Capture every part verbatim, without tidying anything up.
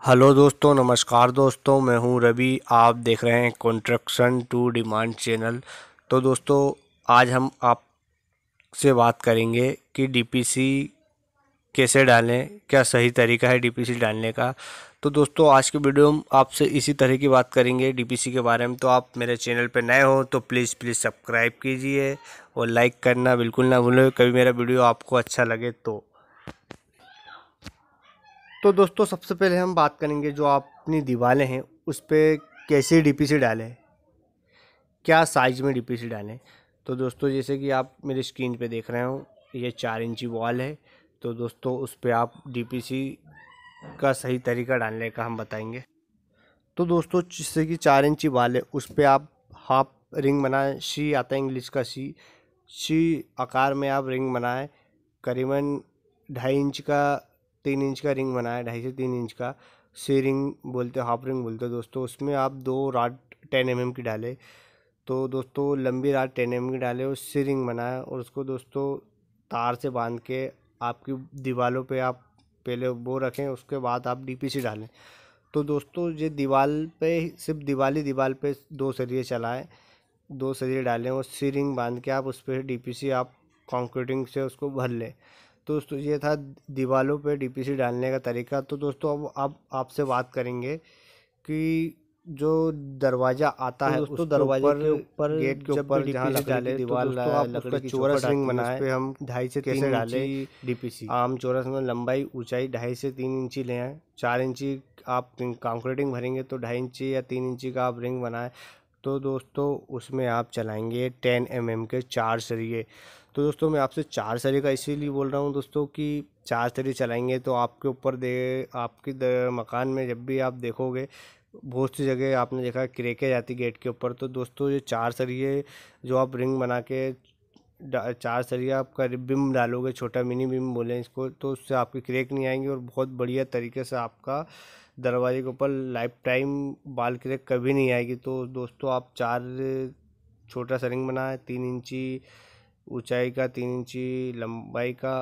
Hello दोस्तों, नमस्कार दोस्तों। मैं हूं रवि। आप देख रहे हैं कंस्ट्रक्शन टू डिमांड चैनल। तो दोस्तों, आज हम आपसे बात करेंगे कि डीपीसी कैसे डालें, क्या सही तरीका है डीपीसी डालने का। तो दोस्तों, आज के वीडियो में आपसे इसी तरह की बात करेंगे डीपीसी के बारे में। तो आप मेरे चैनल पर नए हो तो प्लीज़ प्लीज़ सब्सक्राइब कीजिए और लाइक करना बिल्कुल ना भूलें, कभी मेरा वीडियो आपको अच्छा लगे तो। तो दोस्तों, सबसे पहले हम बात करेंगे जो आप अपनी दीवारें हैं उस पर कैसे डीपीसी डालें, क्या साइज़ में डीपीसी डालें। तो दोस्तों, जैसे कि आप मेरी स्क्रीन पे देख रहे हो, ये चार इंची वॉल है। तो दोस्तों, उस पर आप डीपीसी का सही तरीका डालने का हम बताएंगे। तो दोस्तों, जिससे कि चार इंची वॉल है उस पर आप हाफ रिंग बनाएं। सी आता है इंग्लिश का सी। सी आकार में आप रिंग बनाएं। करीबन ढाई इंच का तीन इंच का रिंग बनाए, ढाई से तीन इंच का। सी रिंग बोलते, हाफ रिंग बोलते हैं दोस्तों। उसमें आप दो राड टेन एम एम की डाले। तो दोस्तों, लंबी राड टेन एम एम की डाले और सी रिंग बनाए और उसको दोस्तों तार से बांध के आपकी दीवारों पे आप पहले वो रखें, उसके बाद आप डीपीसी डालें। तो दोस्तों, ये दीवार पे सिर्फ दीवार ही दीवार पे दो सरिये चलाएं, दो सरिये डालें और सी रिंग बांध के आप उस पर डीपीसी आप कंक्रीटिंग से उसको भर लें। तो दोस्तों, ये था दीवारों पे डीपीसी डालने का तरीका। तो दोस्तों, अब अब आपसे बात करेंगे कि जो दरवाज़ा आता तो है दोस्तों, उसके दरवाजे के ऊपर, ऊपर गेट के जब भी ऊपर जहाँ डीपीसी लकड़ी की डाले तो दीवार दोस्तों आप लकड़ी उसका की चौरस चौखट रिंग आती है उस बनाएं, पे हम ढाई से कैसे तीन डालें। इंची डीपीसी। आम चौरस में लंबाई ऊंचाई ढाई से तीन इंची ले आएँ। चार इंची आप कंक्रीटिंग भरेंगे तो ढाई इंची या तीन इंची का आप रिंग बनाएं। तो दोस्तों, उसमें आप चलाएंगे टेन एम एम के चार सरिये। तो दोस्तों, मैं आपसे चार सरिये का इसीलिए बोल रहा हूँ दोस्तों कि चार सरिये चलाएंगे तो आपके ऊपर दे आपकी द- मकान में जब भी आप देखोगे, बहुत सी जगह आपने देखा क्रेकें जाती गेट के ऊपर। तो दोस्तों, ये चार सरिये जो आप रिंग बना के डा- चार सरिया आपका बिम डालोगे, छोटा मिनी बिम बोलें इसको, तो उससे आपकी क्रैक नहीं आएंगी और बहुत बढ़िया तरीके से आपका दरवाजे के ऊपर लाइफ टाइम बाल क्रैक कभी नहीं आएगी। तो दोस्तों, आप चार छोटा सा रिंग बनाए, तीन इंची ऊंचाई का, तीन इंची लंबाई का।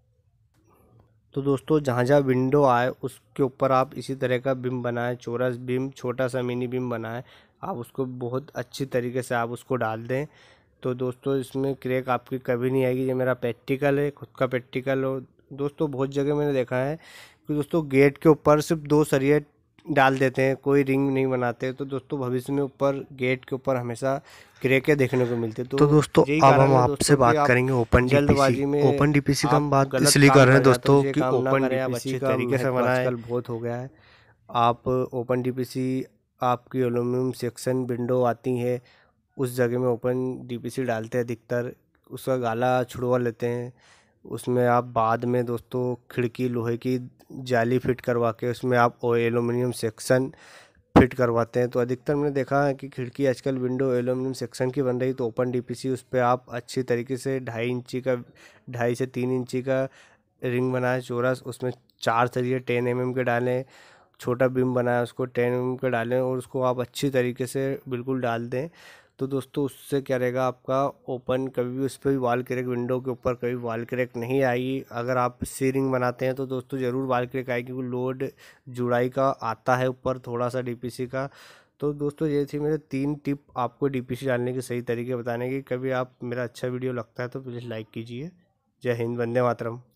तो दोस्तों, जहाँ जहाँ विंडो आए उसके ऊपर आप इसी तरह का बिम बनाएं, चौरस बिम, छोटा सा मिनी बिम बनाएं। आप उसको बहुत अच्छी तरीके से आप उसको डाल दें। तो दोस्तों, इसमें क्रैक आपकी कभी नहीं आएगी। ये मेरा प्रैक्टिकल है, खुद का प्रैक्टिकल। और दोस्तों, बहुत जगह मैंने देखा है कि दोस्तों गेट के ऊपर सिर्फ दो सरिये डाल देते हैं, कोई रिंग नहीं बनाते। तो दोस्तों, भविष्य में ऊपर गेट के ऊपर हमेशा क्रैकें देखने को मिलती है। तो तो दोस्तों, यही अब हम कारण है आपसे दोस्तों कि बात आप करेंगे ओपन डीपीसी। जल्दबाजी में ओपन डीपीसी का हम आप बात गलत इसलिए कर काम रहे हैं कर जाते हो। दोस्तों ये कि काम ना ओपन करें, आप डीपीसी अच्छी का तरीके से महत्व बनाएं। आजकल बहुत हो गया है। आप ओपन डीपीसी, आपकी एल्यूमिनियम सेक्शन विंडो आती है उस जगह में ओपन डीपीसी डालते हैं अधिकतर। उसका गाला छुड़वा लेते हैं। उसमें आप बाद में दोस्तों खिड़की लोहे की जाली फिट करवा के उसमें आप एल्यूमिनियम सेक्शन फिट करवाते हैं। तो अधिकतर मैंने देखा है कि खिड़की आजकल विंडो एल्यूमिनियम सेक्शन की बन रही। तो ओपन डीपीसी उस पर आप अच्छी तरीके से ढाई इंची का, ढाई से तीन इंची का रिंग बनाए चौरस, उसमें चार सरिये टेन एम एम के डालें। छोटा बीम बनाया उसको टेन एम एम का डालें और उसको आप अच्छी तरीके से बिल्कुल डाल दें। तो दोस्तों, उससे क्या रहेगा, आपका ओपन कभी भी उस पर भी वॉल क्रैक, विंडो के ऊपर कभी वॉल क्रैक नहीं आएगी। अगर आप सीलिंग बनाते हैं तो दोस्तों ज़रूर वॉल क्रैक आएगी, क्योंकि लोड जुड़ाई का आता है ऊपर थोड़ा सा डीपीसी का। तो दोस्तों, ये थी मेरे तीन टिप आपको डीपीसी डालने के सही तरीके बताने की। कभी आप मेरा अच्छा वीडियो लगता है तो प्लीज़ लाइक कीजिए। जय हिंद, वंदे मातरम।